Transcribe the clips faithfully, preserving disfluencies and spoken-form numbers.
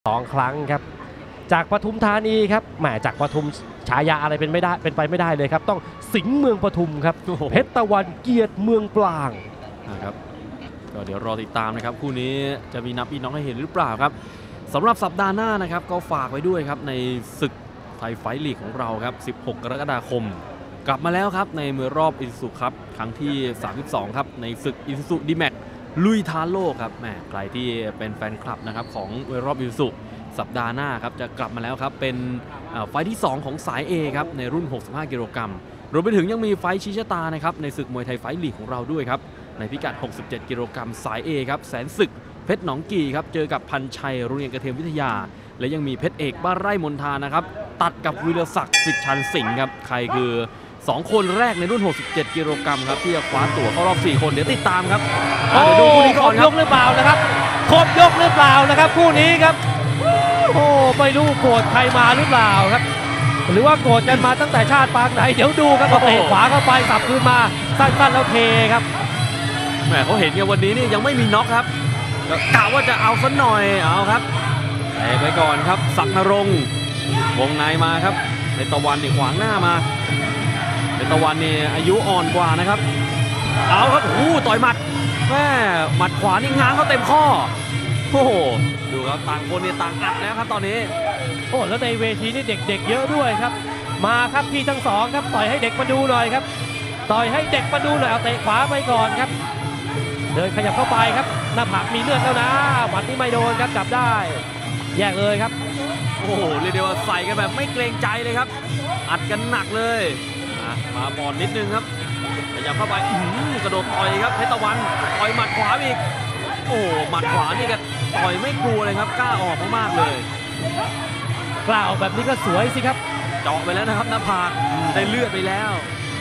สองครั้งครับจากปทุมธานีครับแหมจากปทุมฉายาอะไรเป็นไม่ได้เป็นไปไม่ได้เลยครับต้องสิงห์เมืองปทุมครับเพชรตะวันเกียรติเมืองปลางนะครับก็เดี๋ยวรอติดตามนะครับคู่นี้จะมีนับพี่น้องให้เห็นหรือเปล่าครับสำหรับสัปดาห์หน้านะครับก็ฝากไว้ด้วยครับในศึกไทยไฟท์ลีกของเราครับสิบหกกรกฎาคมกลับมาแล้วครับในมือรอบอิซูซุครับครั้งที่สามสิบสองครับในศึกอิซูซุดีแม็กลุยท้าโลกครับแหมใครที่เป็นแฟนคลับนะครับของมือรอบอิซูซุสัปดาห์หน้าครับจะกลับมาแล้วครับเป็นไฟท์ที่สองของสาย A ครับในรุ่นหกสิบห้ากิโลกรัมรวมไปถึงยังมีไฟท์ชี้ชะตานะครับในศึกมวยไทยไฟท์ลีกของเราด้วยครับในพิกัดหกสิบเจ็ดกิโลกรัมสาย A ครับแสนศึกเพชรหนองกี่ครับเจอกับพันชัยโรงเรียนกระเทียมวิทยาและยังมีเพชรเอกบ้านไร่มนทานะครับตัดกับวิรศักดิ์สิทธิ์ชันสิงห์ครับใครคือสองคนแรกในรุ่นหกสิบเจ็ดกิโลกรัมครับที่จะคว้าตั๋วเข้ารอบสี่คนเดี๋ยวติดตามครับเดี๋ยวดูคู่นี้ก่อนครับครบยกหรือเปล่านะครับครบยกหรือเปล่านะครับคู่นี้ครับโอ้ไม่รู้โกรธใครมาหรือเปล่าครับหรือว่าโกรธกันมาตั้งแต่ชาติปางไหนเดี๋ยวดูครับเตะขวาเข้าไปสับคืนมาสั้นๆแล้วเทครับแหมเขาเห็นกันวันนี้นี่ยังไม่มีน็อกครับกะว่าจะเอาสักหน่อยเอาครับเตะไปก่อนครับศักดิ์นรงค์วงในมาครับในตะวันนี่ขวางหน้ามาในตะวันนี่อายุอ่อนกว่านะครับเอาครับโอ้ต่อยหมัดแม่หมัดขวานี่ง้างเขาเต็มข้อโอ้โหดูครับต่างคนเนี่ยต่างอัดแล้วครับตอนนี้โอ้แล้วในเวทีนี่เด็กๆเยอะด้วยครับมาครับพี่ทั้งสองครับต่อยให้เด็กมาดูหน่อยครับต่อยให้เด็กมาดูหน่อยเอาเตะขวาไปก่อนครับเดินขยับเข้าไปครับหน้าผากมีเลือดแล้วนะหมัดนี้ไม่โดนครับจับได้แยกเลยครับโอ้โหเรียกได้ว่าใส่กันแบบไม่เกรงใจเลยครับอัดกันหนักเลยมาบอลนิดนึงครับขยับเข้าไปกระโดดต่อยครับเพชรตะวันต่อยหมัดขวาอีกโอ้หมัดขวานี่ก็ต่อยไม่กลัวเลยครับกล้าออกมากๆเลยกล้าออกแบบนี้ก็สวยสิครับเจาะไปแล้วนะครับหน้าผากได้เลือดไปแล้ว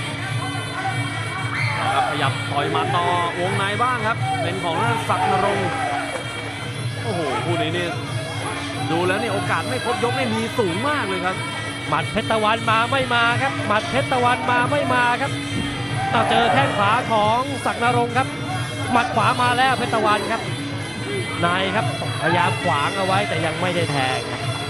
ครับขยับต่อยมาต่อวงในบ้างครับเป็นของศักดิ์นรงค์โอ้โหคู่นี้นี่ดูแล้วนี่โอกาสไม่ครบยกนี่มีสูงมากเลยครับหมัดเพชรตะวันมาไม่มาครับหมัดเพชรตะวันมาไม่มาครับต้องเจอแข้งขวาของศักดิ์นรงค์ครับหมัดขวามาแล้วเพชรตะวันครับนายครับพยายามขวางเอาไว้แต่ยังไม่ได้แทง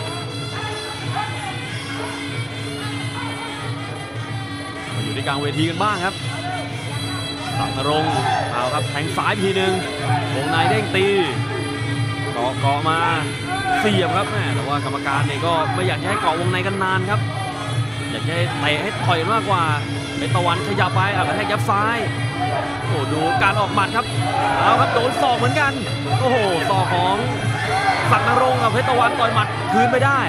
อยู่ที่กลางเวทีกันบ้างครับศักดิ์นรงค์เอาครับแทงซ้ายทีหนึ่งวงในเด้งตีเกาะเกาะมาเสียบครับแม่แต่ว่ากรรมการเนี่ยก็ไม่อยากให้เกาะวงในกันนานครับอยากให้เตะให้ถอยมากกว่าเพชรตะวันขยับไปอ่ะกระแทกยับซ้ายโอ้ดูการออกหมัดครับเอาครับโดนศอกเหมือนกันโอ้โหศอกของศักดิ์นรงค์กับเพชรตะวันต่อยหมัดคืนไปได้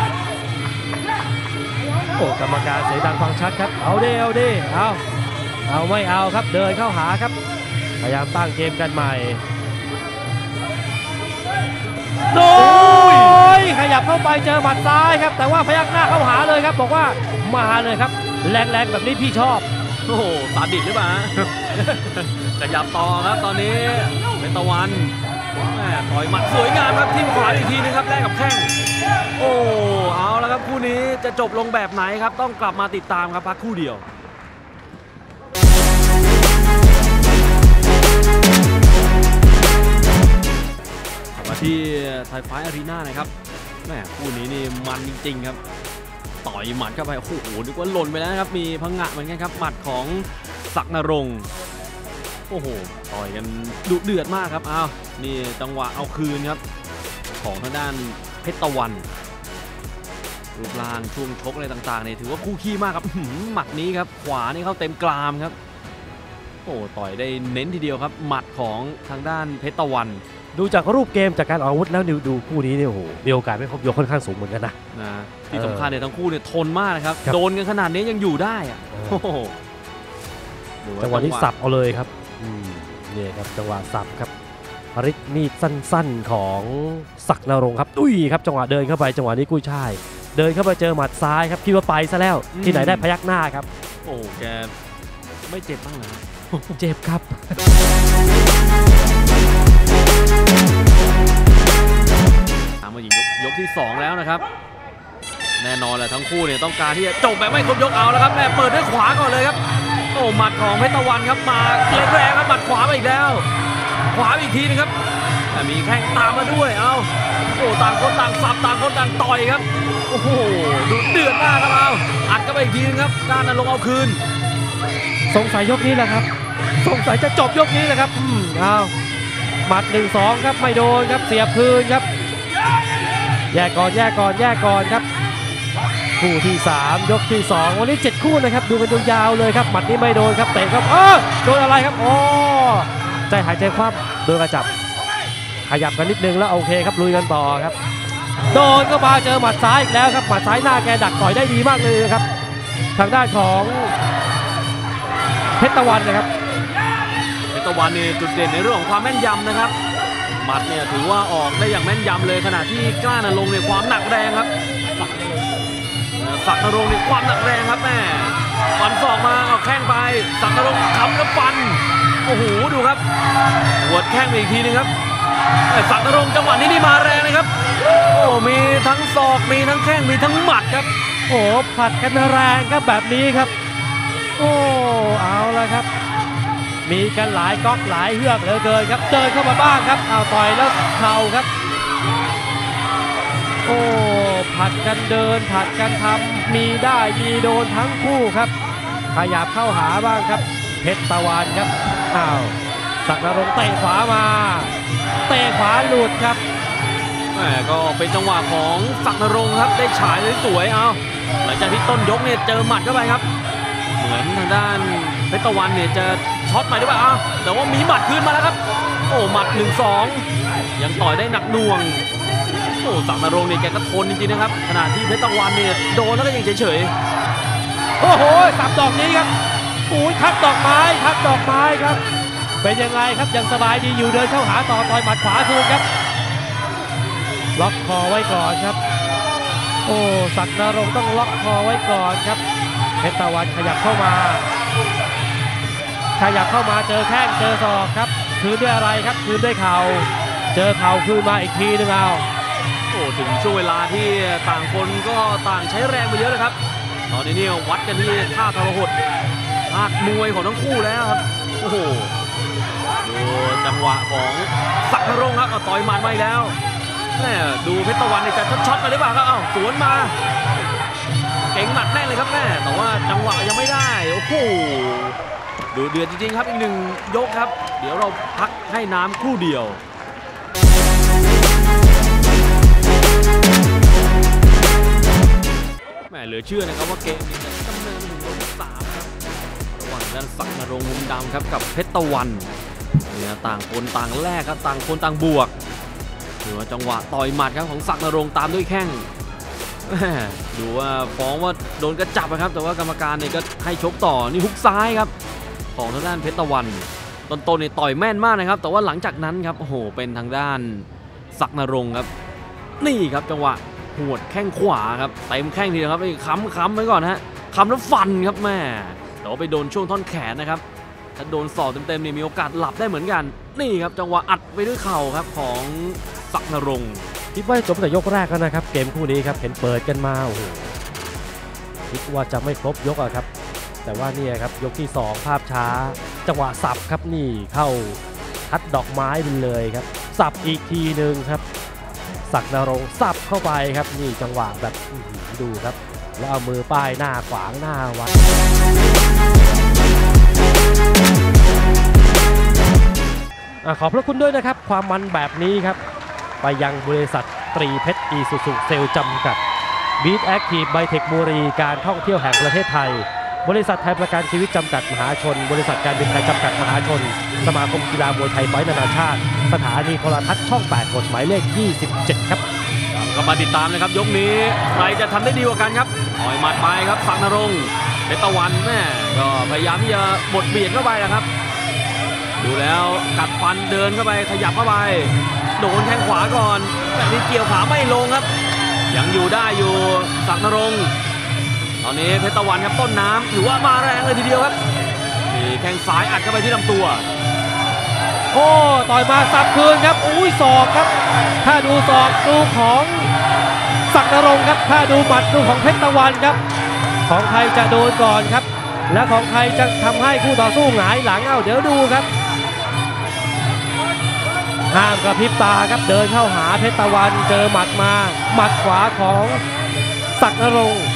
โอ้กรรมการเสียงดังฟังชัดครับเอาดิเอาดิเอาเอาไม่เอาครับเดินเข้าหาครับพยายามตั้งเกมกันใหม่โอ้ยขยับเข้าไปเจอหมัดซ้ายครับแต่ว่าพยักหน้าเข้าหาเลยครับบอกว่ามาเลยครับแรงๆแบบนี้พี่ชอบโอ้โหสาดิตหรือเปล่าขยับต่อครับตอนนี้เป็นตะวันต่อยหมัดสวยงามครับทิ้งขวาอีกทีนึงครับแลกกับแข้งโอ้เอาแล้วครับคู่นี้จะจบลงแบบไหนครับต้องกลับมาติดตามครับพักคู่เดียวมาที่ไทยไฟท์อารีนานะครับแม่คู่นี้นี่มันจริงๆครับต่อยหมัดเข้าไปโอ้โหนึกว่าหล่นไปแล้วนะครับมีพังงะเหมือนกันครับหมัดของศักดิ์นรงค์โอ้โหต่อยกันดุเดือดมากครับอ้าวนี่จังหวะเอาคืนครับของทางด้านเพชรตะวันรูปร่างช่วงชกอะไรต่างๆเนี่ยถือว่าคู่ขี้มากครับหมัดนี้ครับขวานี่เข้าเต็มกรามครับโอ้ต่อยได้เน้นทีเดียวครับหมัดของทางด้านเพชรตะวันดูจากรูปเกมจากการออกอาวุธแล้วดูคู่นี้เนี่ยโอ้โหมีโอกาสไม่ครบยกค่อนข้างสูงเหมือนกันนะนะที่สำคัญเนี่ยทั้งคู่เนี่ยทนมากนะครับโดนกันขนาดนี้ยังอยู่ได้อะจังหวะที่สับเอาเลยครับนี่ครับจังหวะสับครับฤทธิ์มีดสั้นๆของศักดิ์นรงค์ครับอุ้ยครับจังหวะเดินเข้าไปจังหวะนี้กุ้ยช่ายเดินเข้าไปเจอหมัดซ้ายครับคิดว่าไปซะแล้วที่ไหนได้พยักหน้าครับโอ้แกไม่เจ็บบ้างเหรอเจ็บครับตามมายิงยกที่สองแล้วนะครับแน่นอนแหละทั้งคู่เนี่ยต้องการที่จะจบแบบไม่ครบยกเอาแล้วครับแม่เปิดด้วยขวาก่อนเลยครับโอ้หมัดของเพชรตะวันครับมาแรงๆครับหมัดขวาไปอีกแล้วขวาอีกทีนึงครับแต่มีแข้งตามมาด้วยเอาโอ้ต่างคนต่างสับต่างคนต่างต่อยครับโอ้โหดูเดือดมากครับเอาอัดก็ไปอีกทีนึงครับก้านนรงค์เอาคืนสงสัยยกนี้แหละครับสงสัยจะจบยกนี้แหละครับอืมเอาหมัดหนึ่งสองครับไม่โดนครับเสียบคืนครับแยกก่อนแยกก่อนแยกก่อนครับคู่ที่สามยกที่สองวันนี้เจ็ดคู่นะครับดูกันยาวๆเลยครับหมัดนี้ไม่โดนครับเตะครับเออโดนอะไรครับโอ้ใจหายใจคว่ำโดนกระจับขยับกันนิดนึงแล้วโอเคครับลุยกันต่อครับโดนก็มาเจอหมัดซ้ายอีกแล้วครับหมัดซ้ายหน้าแกดักต่อยได้ดีมากเลยนะครับทางด้านของเพชรตะวันนะครับเพชรตะวันนี่จุดเด่นในเรื่องของความแม่นยำนะครับหมัดเนี่ยถือว่าออกได้อย่างแม่นยำเลยขณะที่กล้านรงค์เนี่ยความหนักแรงครับศักดิ์นรงค์เนี่ยความหนักแรงครับแม่ฟันศอกมาเอาแข้งไปศักดิ์นรงค์ทำแล้วฟันโอ้โหดูครับหัวแข้งไปอีกทีนึงครับศักดิ์นรงค์จังหวะนี้นี่มาแรงเลยครับโอ้มีทั้งศอกมีทั้งแข้งมีทั้งหมัดครับโอ้ผัดกันแรงครับแบบนี้ครับโอ้เอาละครับมีกันหลายก๊อกหลายเฮือกเหลือเกินครับเดินเข้ามาบ้างครับเอาต่อยแล้วเข่าครับโอ้ผัดกันเดินผัดกันทำมีได้มีโดนทั้งคู่ครับขยับเข้าหาบ้างครับเพชรตะวันครับอ้าวศักดิ์นรงค์เตะขวามาเตะขวาหลุดครับแหมก็เป็นจังหวะของศักดิ์นรงค์ครับได้ฉายสวยๆเอาหลังจากที่ต้นยกเนี่ยเจอหมัดเข้าไปครับเหมือนทางด้านเพชรตะวันเนี่ยจะช็อตไปหรือเปล่าอ้าวแต่ว่ามีหมัดคืนมาแล้วครับโอ้หมัด หนึ่งสอง ยังต่อยได้หนักหน่วงโอ้ศักดิ์นรงค์เนี่ยแกก็ทนจริงๆนะครับขณะที่เพชรตะวันเนี่ยโดนแล้วก็ยังเฉยๆโอ้โหสับดอกนี้ครับโอ้ยทัดดอกไม้ทัดดอกไม้ครับเป็นยังไงครับยังสบายดีอยู่เดินเข้าหาต่อต่อยหมัดขวาคืนครับล็อกคอไว้ก่อนครับโอ้ศักดิ์นรงค์ต้องล็อกคอไว้ก่อนครับเพชรตะวันขยับเข้ามาขยับเข้ามาเจอแข้งเจอศอกครับคืนด้วยอะไรครับคืนด้วยเข่าเจอเข่าคืนมาอีกทีนึงเอาโอ้ถึงช่วงเวลาที่ต่างคนก็ต่างใช้แรงไปเยอะเลยครับตอนนี้เนี่ยวัดกันที่ท่าทรหดภาคมวยของทั้งคู่แล้วครับโอ้โหดูจังหวะของศักดิ์นรงค์ครับเอาต่อยหมัดมาแล้วแม่ดูเพชรตะวันเนี่ยจะช็อตมาหรือเปล่าครับเอ้าสวนมาเก่งหมัดแน่เลยครับแม่แต่ว่าจังหวะยังไม่ได้โอ้โหดูเดือดจริงๆครับอีกหนึ่งยกครับเดี๋ยวเราพักให้น้ำครู่เดียวแม่เหลือเชื่อนะครับว่าเกมนี้จะดำเนินถึงยกสามครับระหว่างด้านศักดิ์นรงค์มุมดำครับกับเพชรตะวันเนี่ยต่างคนต่างแลกครับต่างคนต่างบวกดูว่าจังหวะต่อยหมัดครับของศักดิ์นรงค์ตามด้วยแข้งดูว่าฟ้องว่าโดนกระจับนะครับแต่ว่ากรรมการเนี่ยก็ให้ชกต่อนี่ฮุกซ้ายครับของทางด้านเพชรตะวันต้นๆเนี่ยต่อยแม่นมากนะครับแต่ว่าหลังจากนั้นครับโอ้โหเป็นทางด้านศักดิ์นรงค์ครับนี่ครับจังหวะหวดแข้งขวาครับเต็มแข้งทีเดียวครับค้ำค้ำไว้ก่อนฮะค้ำแล้วฟันครับแม่แต่ว่าไปโดนช่วงท่อนแขนนะครับถ้าโดนศอกเต็มๆเนี่ยมีโอกาสหลับได้เหมือนกันนี่ครับจังหวะอัดไปด้วยเข่าครับของศักดิ์นรงค์คิดว่าจบแต่ยกแรกแล้วนะครับเกมคู่นี้ครับเห็นเปิดกันมาโอ้โหคิดว่าจะไม่ครบยกอะครับแต่ว่านี่ครับยกที่สองภาพช้าจังหวะสับครับนี่เข้าทัดดอกไม้ไปเลยครับสับอีกทีหนึ่งครับศักดิ์นรงค์สับเข้าไปครับนี่จังหวะแบบดูครับแล้วเอามือป้ายหน้าขวางหน้าไว้ขอบพระคุณด้วยนะครับความมันแบบนี้ครับไปยังบริษัทตรีเพชรอีซูซูเซลจำกัดบีทแอคทีฟไบเทคบุรีการท่องเที่ยวแห่งประเทศไทยบริษัทไทยประกันชีวิตจำกัดมหาชนบริษัทการบินไทยจำกัดมหาชนสมาคมกีฬามวยไทยไฟท์นานาชาติสถานีโทรทัศน์ช่องแปดกฎหมายเลขยี่สิบเจ็ดครับก็มาติดตามนะครับยกนี้ใครจะทำได้ดีกว่ากันครับต่อยหมัดไปครับศักดิ์นรงค์เพชรตะวันแม่ก็พยายามที่จะบดเบียดเข้าไปนะครับดูแล้วกัดฟันเดินเข้าไปขยับเข้าไปโดนแข้งขวาก่อนแต่นี่เกี่ยวขาไม่ลงครับยังอยู่ได้อยู่ศักดิ์นรงค์ตอนนี้เพชรตะวันครับต้นน้ำถือว่ามาแรงเลยทีเดียวครับนี่แข้งซ้ายอัดเข้าไปที่ลำตัวโอ้ต่อยมาสับคืนครับอุ้ยศอกครับถ้าดูศอกดูของศักดิ์นรงค์ครับถ้าดูหมัดดูของเพชรตะวันครับของใครจะโดนก่อนครับและของใครจะทำให้คู่ต่อสู้หงายหลังเอาเดี๋ยวดูครับห้ามกระพริบตาครับเดินเข้าหาเพชรตะวันเจอหมัดมาหมัดขวาของศักดิ์นรงค์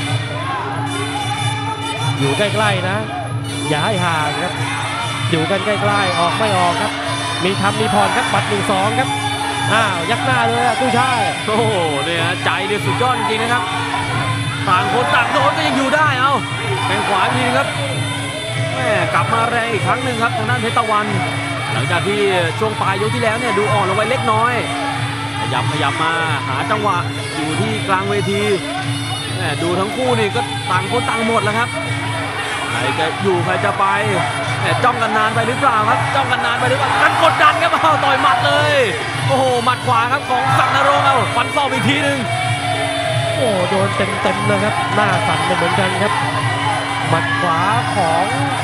อยู่ใกล้ๆนะอย่าให้ห่างครับอยู่กันใกล้ๆออกไม่ออกครับมีทำมีผ่อนครับปัดหนึ่งสองครับอ้าวยักหน้าเลยอ่ะตู้ชายโอ้โหเนี่ยใจเนี่ยสุดยอดจริงๆนะครับต่างคนต่างโดนก็ยังอยู่ได้เอาแข้งขวาทีนึงครับแม่กลับมาแรงอีกครั้งหนึ่งครับทางด้านเพชรตะวันหลังจากที่ช่วงปลายยกที่แล้วเนี่ยดูอ่อนลงไปเล็กน้อยขยับขยับมาหาจังหวะอยู่ที่กลางเวทีแม่ดูทั้งคู่นี่ก็ต่างคนต่างหมดแล้วครับใครจะอยู่ใครจะไปแม่จ้องกันนานไปหรือเปล่าครับจ้องกันนานไปหรือเปล่ากันกดดันครับเอาต่อยหมัดเลยโอ้โหหมัดขวาครับของศักดิ์นรงค์เอาฟันศอกอีกทีหนึ่งโอ้โดนเต็มๆเลยครับหน้าสั่นไปเหมือนกันครับหมัดขวาของ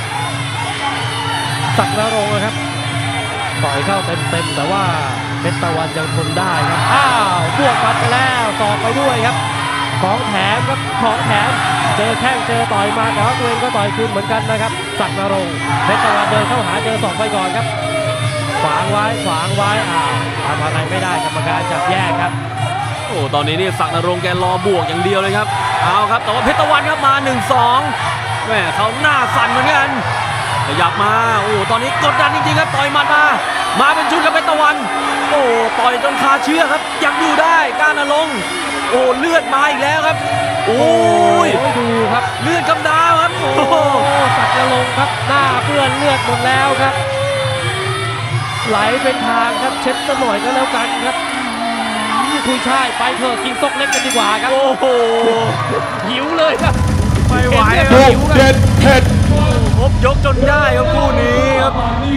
ศักดิ์นรงค์นะครับต่อยเข้าเต็มๆแต่ว่าเพชรตะวันยังทนได้ครับอ้าวบวกปัดไปแล้วสอกไปด้วยครับของแถมครับของแถมเจอแข้งเจอต่อยมาแต่ว่าตัวเองก็ต่อยคืนเหมือนกันนะครับศักดิ์นรงค์เพชรตะวันเดินเข้าหาเจอศอกไปก่อนครับขวางไว้ขวางไว้อ้าวทำอะไรไม่ได้กรรมการจับแยกครับโอ้ตอนนี้นี่ศักดิ์นรงค์แกรอบวกอย่างเดียวเลยครับเอาครับแต่ว่าเพชรตะวันครับมา หนึ่งสอง แม่เขาหน้าสั่นเหมือนกันขยับมาโอ้ตอนนี้กดดันจริงๆครับต่อยหมัดมามาเป็นชุดกับเพชรตะวันโอ้ต่อยจนคาเชือกครับยังอยู่ได้ก้านนรงค์โอ้เลือดมาอีกแล้วครับโอ้ยดูครับเลือดกำดาวครับโอ้ศักดิ์นรงค์ครับหน้าเปื้อนเลือดหมดแล้วครับไหลเป็นทางครับเช็ดซะหน่อยก็แล้วกันครับคุยช่ายไปเถอะกินซกเล็กกันดีกว่าครับโอ้โหหิวเลยครับไม่ไหวเด็ดเด็ดเผ็ดครบยกจนได้ครับคู่นี้ครับ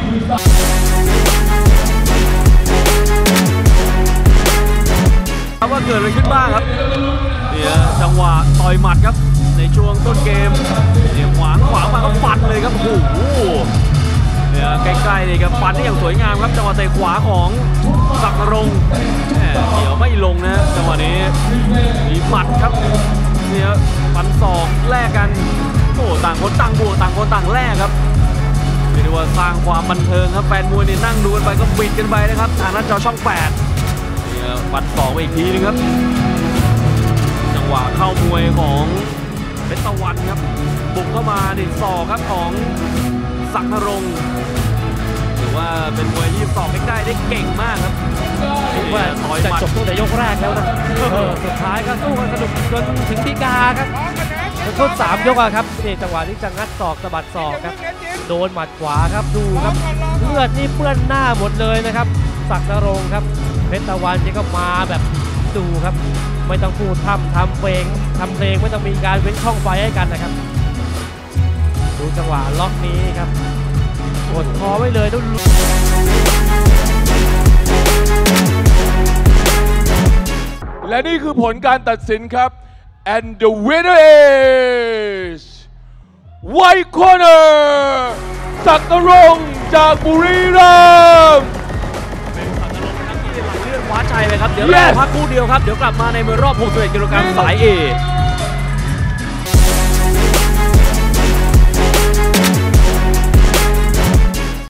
ว่าเกิดอะไรขึ้นบ้างครับเนี่ยจังหวะต่อยหมัดครับในช่วงต้นเกมเนี่ยขวางขวางมาก็ฟันเลยครับโอ้โหเนี่ยใกล้ๆเลยครับฟันได้อย่างสวยงามครับจังหวะเตะขวาของศักดิ์นรงค์เดี๋ยวไม่ลงนะจังหวะนี้มีหมัดครับเนี่ยฟันศอกแลกกันโอ้ต่างคนต่างบวกต่างคนต่างแลกครับเรียกว่าสร้างความบันเทิงครับแฟนมวยเนี่ยนั่งดูกันไปก็บิดกันไปนะครับทางนั้นจอช่องแปดเนี่ยฟันศอกไปอีกทีนึงครับจังหวะเข้ามวยของเพชรตะวันครับบุกเข้ามาดิศอกครับของศักดิ์นรงค์ถือว่าเป็นมวยที่สอบใกล้ๆได้เก่งมากครับว่าต่อยจบตั้งแต่ยกแรกแล้วนะสุดท้ายก็สู้กันสนุกจนถึงฎีกาครับจนครบสามยกอะครับนี่จังหวะนี้จะงัดศอกสะบัดศอกครับโดนหมัดขวาครับดูครับเลือดนี่เปื้อนหน้าหมดเลยนะครับศักดิ์นรงค์ครับเพชรตะวันนี่ก็มาแบบดูครับไม่ต้องพูดทำทำเพลงทำเพลงไม่ต้องมีการเว้นช่องไฟให้กันนะครับดูจังหวะล็อกนี้ครับกดคอไว้เลยต้องและนี่คือผลการตัดสินครับ and the winner is White Corner ศักดิ์นรงค์จากบุรีรัมย์เป็นศักดิ์นรงค์นะครับที่ไหลเลื่อนคว้าชัยเลยครับเดี๋ยวเราพักคู่เดียวครับเดี๋ยวกลับมาในมวยรอบหกสิบเอ็ดกิโลกรัมสาย A